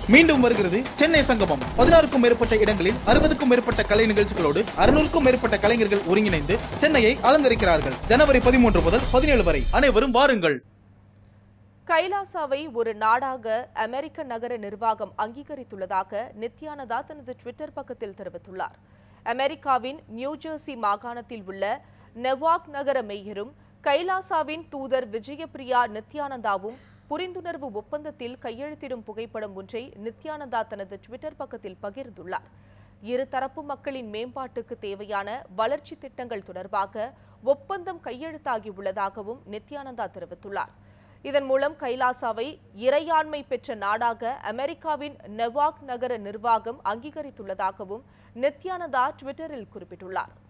மீண்டும் வருகிறது சென்னை சங்கமம். 16க்கும் மேற்பட்ட இடங்களில் 60க்கும் மேற்பட்ட கலை நிகழ்ச்சிகளோடு 600க்கும் மேற்பட்ட கலைஞர்கள் ஒருங்கிணைந்து சென்னையை அலங்கரிக்கிறார்கள். ஜனவரி 13 முதல் 17 வரை அனைவரும் வாருங்கள். கைலாசாவை ஒரு நாடாக அமெரிக்க நகர நிர்வாகம் அங்கீகரித்துள்ளதாக நித்யானந்தா தனது ட்விட்டர் பக்கத்தில் தெரிவித்துள்ளார். அமெரிக்காவின் நியூஜெர்சி மாகாணத்தில் உள்ள நெவார்க் நகர மேயரும் கைலாசாவின் தூதர் விஜயபிரியா நித்யானந்தாவும் புரிந்துணர்வு ஒப்பந்தத்தில் கையெழுத்திடும் புகைப்படம் ஒன்றை நித்யானந்தா தனது ட்விட்டர் பக்கத்தில் பகிர்ந்துள்ளார். இருதரப்பு மக்களின் மேம்பாட்டுக்கு தேவையான வளர்ச்சி திட்டங்கள் தொடர்பாக ஒப்பந்தம் கையெழுத்தாகியுள்ளதாகவும் நித்யானந்தா தெரிவித்துள்ளார். இதன் மூலம் கைலாசாவை இறையாண்மை பெற்ற நாடாக அமெரிக்காவின் நெவார்க் நகர நிர்வாகம் அங்கீகரித்துள்ளதாகவும் நித்யானந்தா ட்விட்டரில் குறிப்பிட்டுள்ளார்.